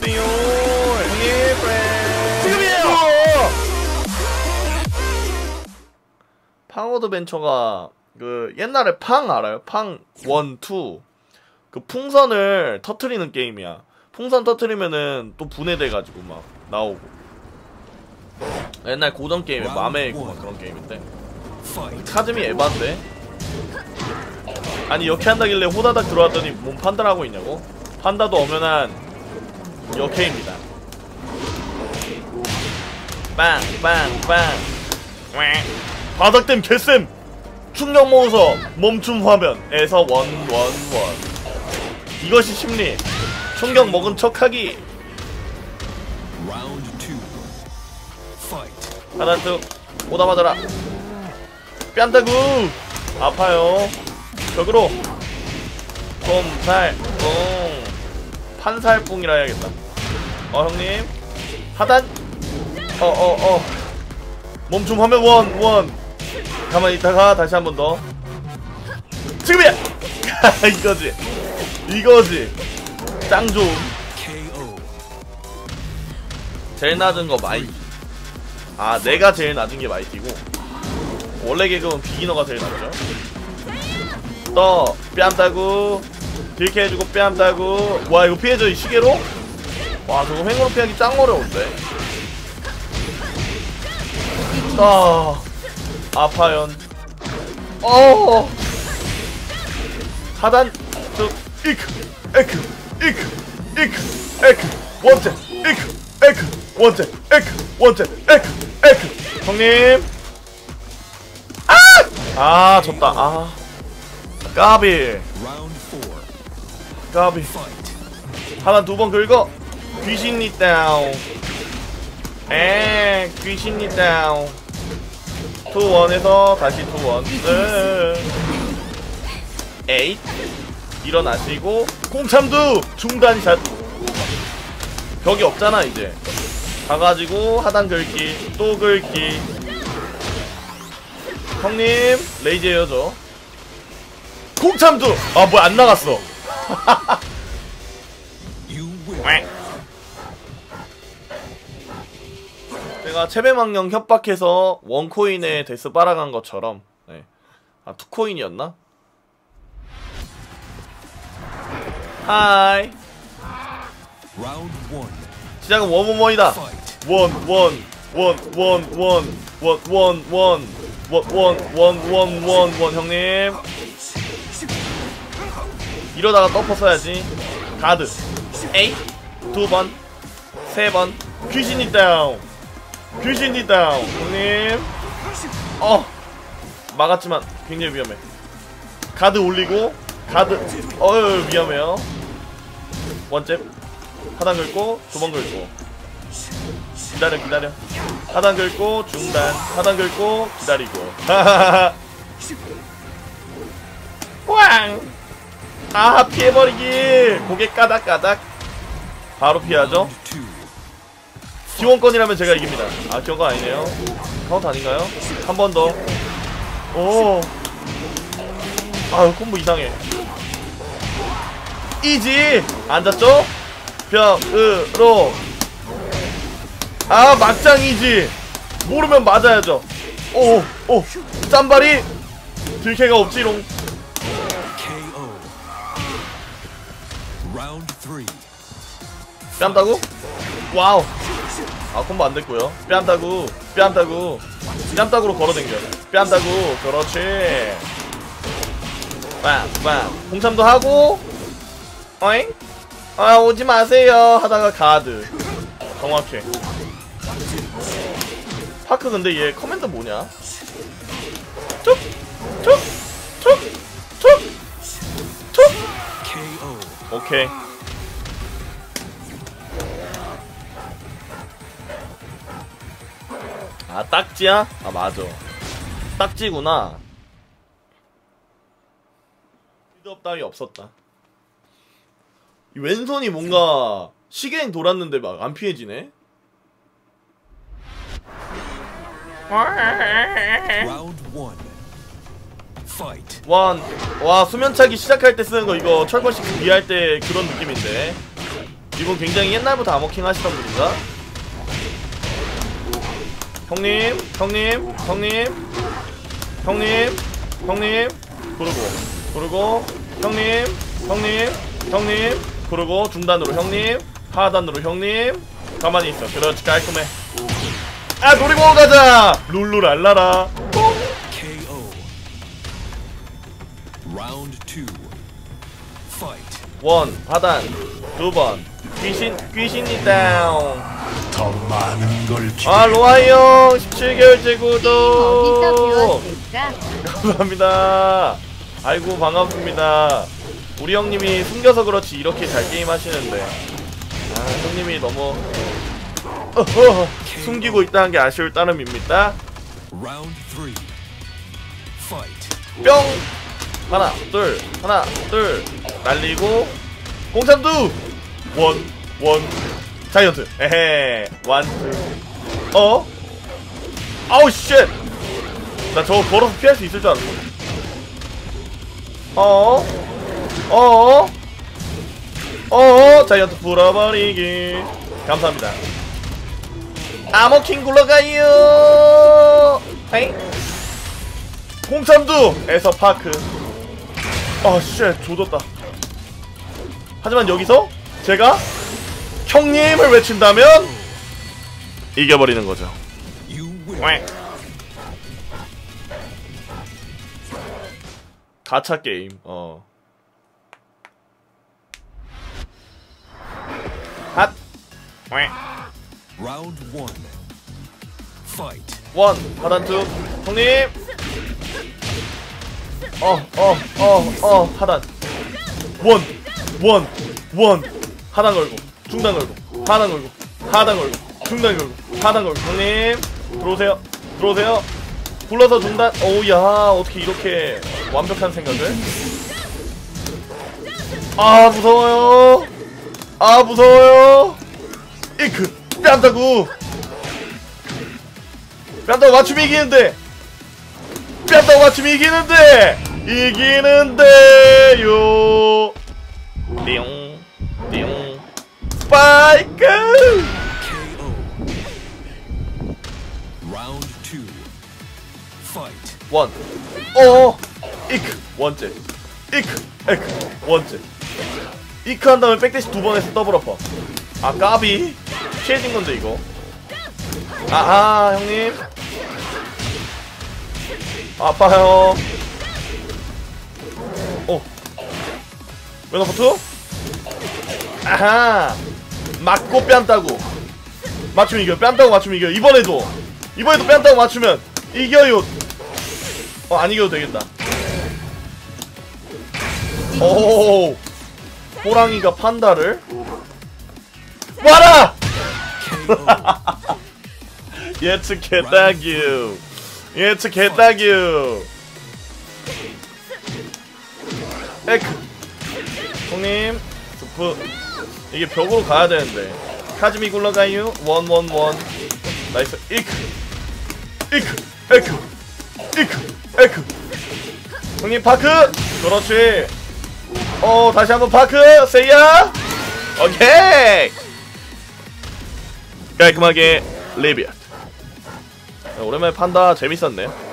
띠용 형님 지금이에요. 팡 어드벤처가 그 옛날에 팡 알아요? 팡 1, 2 그 풍선을 터트리는 게임이야. 풍선 터트리면은 또 분해돼가지고 막 나오고. 옛날 고전 게임에 맘에 있고 막 그런 게임인데 카즘이 에반데? 아니 이렇게 한다길래 호다닥 들어왔더니 뭔 판다를 하고 있냐고? 판다도 엄연한 역해입니다. 빵빵빵 바닥댐 개쌤! 충격 모서 멈춤 화면에서 원 이것이 심리. 충격 먹은 척하기. 하나 뚝 오다 맞아라. 뺨다구 아파요. 벽으로 솜살뿡 판살뿡이라 해야겠다. 형님 하단 멈춤 화면 원 가만히 있다가 다시 한 번 더. 지금이야. 이거지 짱 좋음. 제일 낮은 거 마이. 내가 제일 낮은 게 마이티고 원래 계급은 비기너가 제일 낮죠. 또 뺨따구 딜캐 해주고 뺨따구. 와 이거 피해져 이 시계로? 와 저거 횡으로 피하기 짱 어려운데. 아파연. 하단 쭉 이크 원째 이크 원째 원째 형님 졌다. 까비 하단 두 번 긁어. 귀신이 다운. 귀신이 다운. 투원에서 다시 투원. 에잇 일어나시고 공참두 중단샷. 벽이 없잖아 이제. 가가지고 하단 긁기 또 긁기. 형님 레이저예요 저. 공참두 뭐야 안 나갔어. 제가 체배망령 협박해서 원코인에 데스 빨아간 것처럼. 네. 투코인이었나? 하이. 시작은 원원원이다. 원 형님. 이러다가 덮어 써야지. 가드 에이 두 번 세 번. 귀신이 다운 형님. 막았지만 굉장히 위험해. 가드 올리고 가드 위험해요. 원잽 하단 긁고 두 번 긁고 기다려 하단 긁고 중단 하단 긁고 기다리고. 꽝. 피해버리기. 고개 까닥까닥. 바로 피하죠. 기원권이라면 제가 이깁니다. 기원권 아니네요. 카운트 아닌가요? 한 번 더. 콤보 이상해. 이지 앉았죠? 벽으로. 막장이지. 모르면 맞아야죠. 짬바리. 들캐가 없지롱. 뺨따구? 와우. 콤보 안됐고요. 뺨따구 뺨따구로 걸어댕겨. 뺨따구 그렇지. 빵 공참도 하고. 어잉? 오지마세요 하다가 가드. 정확해. 파크 근데 얘 커맨드 뭐냐? 툭 오케이. 딱지야? 맞아. 딱지구나. 빌드업 따위 없었다. 이 왼손이 뭔가 시계행 돌았는데 막 안 피해지네? 와 수면차기 시작할 때 쓰는 거 이거 철권6 비할 때 그런 느낌인데. 이분 굉장히 옛날부터 암호킹 하시던 분인가? 형님 그리고 형님 그리고 중단으로 형님, 하단으로 형님. 가만히 있어. 그렇지, 깔끔해. 아, 놀이공원 가자. 룰루랄라라. KO. Round 2. Fight. 원 하단 두 번. 귀신이 다운. 더 많은 걸 아, 로아이 형 17개월째 어디서 구독. 배웠을까? 감사합니다. 아이고, 반갑습니다. 우리 형님이 숨겨서 그렇지 이렇게 잘 게임 하시는데, 아, 형님이 너무 숨기고 있다는 게 아쉬울 따름입니다. Round 3. Fight. 뿅! 하나 둘 날리고 공삼두 원 자이언트 에헤 완투. 아우 쉣, 나 저거 걸어서 피할 수 있을 줄 알았어. 자이언트 풀어버리기. 감사합니다. 암호킹 굴러가요. 헤이. 공삼두에서 파크. 쉣, 조졌다. 하지만 여기서 제가 형님을 외친다면 이겨버리는 거죠. You win. 가차 게임. 핫. Round 1. Fight. 원 하단 투 형님. 하단 원 하단 걸고 중단 걸고 하단 걸고 하단 걸고 중단 걸고 하단 걸고 형님 들어오세요. 굴러서 중단. 오우야, 어떻게 이렇게 완벽한 생각을. 무서워요. 이크 뺨따구 맞춤이 이기는데요. 띠용 스파이크. KO. Round 2. Fight. 원 이크 원째 이크 에크 원째 이크 한 다음에 백대시 두 번 해서 더블 어퍼. 아, 까비. 피해진 건데 이거. 아하, 형님 아파요. 왼어퍼투. 아하, 맞고 뺨따구 맞추면 이겨. 뺨따구 맞추면 이겨. 이번에도 뺨따구 맞추면 이겨요. 안 이겨도 되겠다. 오, 호랑이가 판다를 와라. 예측했다규. 에크 형님 스프. 이게 벽으로 가야 되는데. 카즈미 굴러가유. 원 나이스. 에크 형님 파크. 그렇지. 다시 한번 파크. 세이야. 오케이. 깔끔하게 리뷰. 오랜만에 판다. 재밌었네요.